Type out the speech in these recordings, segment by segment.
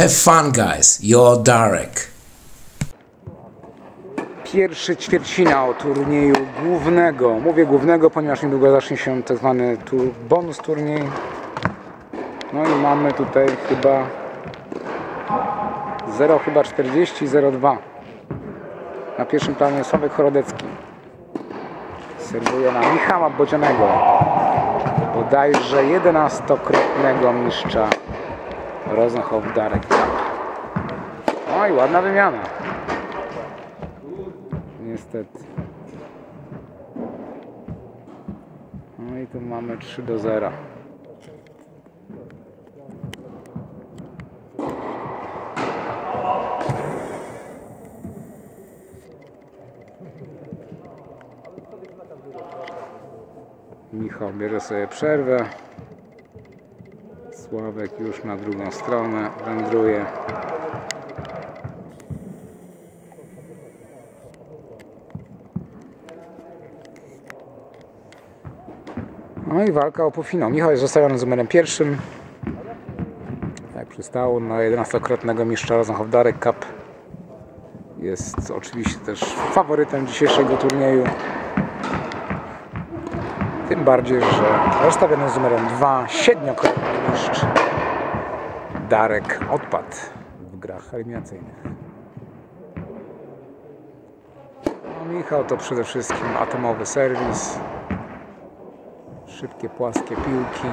Have fun, guys. You're Darek. Pierwszy ćwierćfinał turnieju głównego. Mówię głównego, ponieważ niedługo zacznie się tak zwany bonus turniej. No i mamy tutaj chyba 0,40-0,2. Na pierwszym planie Sławek Chorodecki. Serwuje na Michała Bodzianego. Bodajże 11-krotnego mistrza Rosenhof Darek Cup. No i ładna wymiana. Niestety. No i tu mamy 3-0. Michał bierze sobie przerwę. Sławek już na drugą stronę wędruje. No i walka o półfinał. Michał jest zostawiony z numerem pierwszym. Jak przystało na 11-krotnego mistrza Rosenhof Darek Cup. Jest oczywiście też faworytem dzisiejszego turnieju. Tym bardziej, że rozstawiony z numerem 2 7-krotny mistrz Darek odpadł w grach eliminacyjnych. No, Michał to przede wszystkim atomowy serwis. Szybkie, płaskie piłki.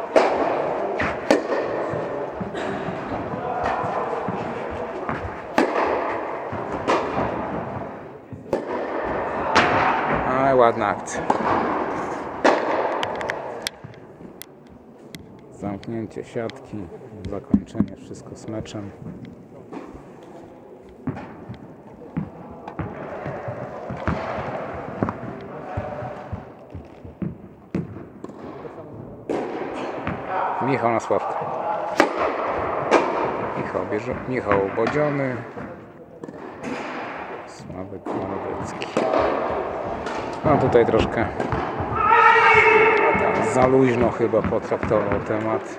Ale ładna akcja. Zamknięcie siatki, zakończenie, wszystko z meczem. Michał na Sławka. Michał bierze, Michał Bodziony. Sławek Chorodecki. No tutaj troszkę za luźno chyba potraktował temat.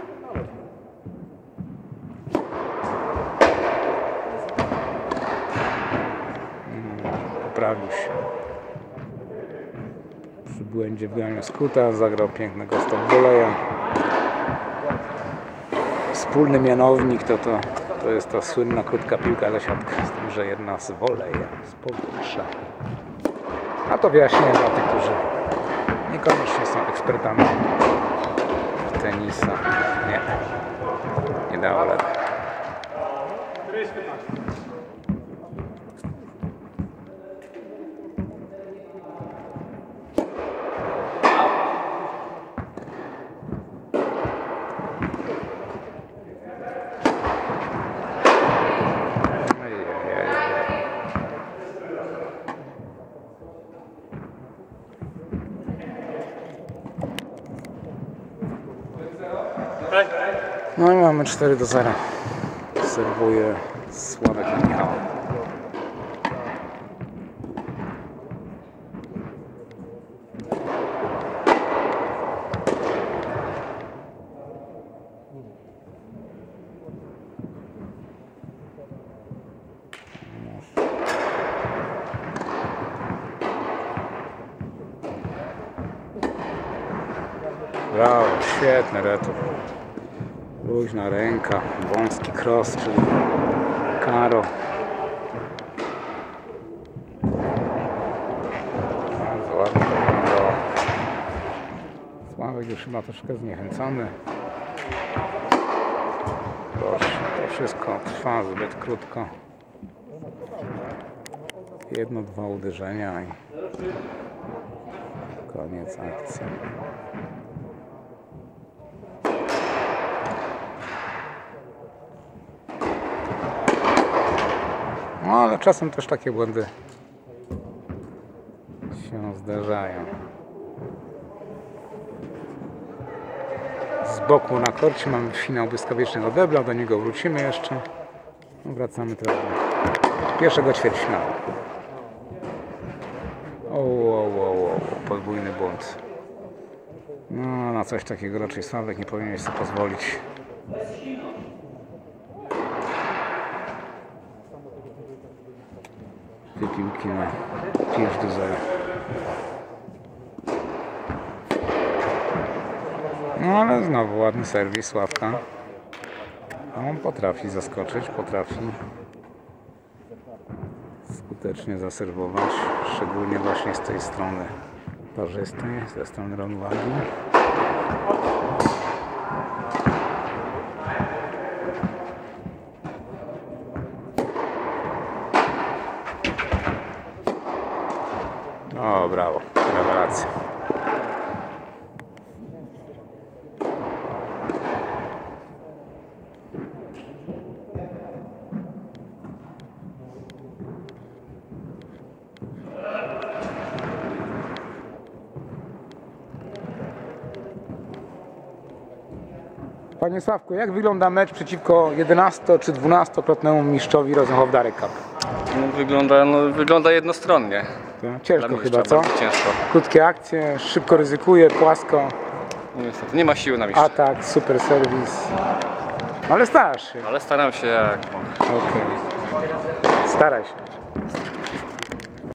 Poprawił się. Przy błędzie w graniu skuta zagrał pięknego stop voleja. Wspólny mianownik to jest ta słynna krótka piłka za siatkę, z tym, że jedna z voleja, z powietrza. A to wyjaśnię dla tych, którzy niekoniecznie są ekspertami w tenisa. Nie dało rady. No i mamy 4-0. Serwuje Sławek i Michał. Brawo, świetny retur. Luźna ręka, wąski cross, czyli karo. Bardzo ładnie to wyglądało. Sławek już chyba troszkę zniechęcony. Proszę, to wszystko trwa zbyt krótko. 1-2 uderzenia i koniec akcji. No ale czasem też takie błędy się zdarzają. Z boku na korcie mamy finał błyskawicznego debla, do niego wrócimy jeszcze. No, wracamy teraz do pierwszego ćwierćfinału. Podwójny błąd. No, na coś takiego raczej Sławek nie powinien sobie pozwolić. dwie piłki na 5-0. No ale znowu ładny serwis Sławka. A on potrafi zaskoczyć, potrafi skutecznie zaserwować, szczególnie właśnie z tej strony parzystej, ze strony równowagi. O, brawo, rewelacja. Panie Sławku, jak wygląda mecz przeciwko 11 czy 12-krotnemu mistrzowi Rosenhof Direct Cup? Wygląda jednostronnie. To ciężko Dla chyba, mistrza co? bardzo ciężko. Krótkie akcje, szybko ryzykuje, płasko, No niestety, nie ma siły na mistrza. atak, super serwis. Ale starasz się. Ale staram się jak mogę. Okej. Staraj się.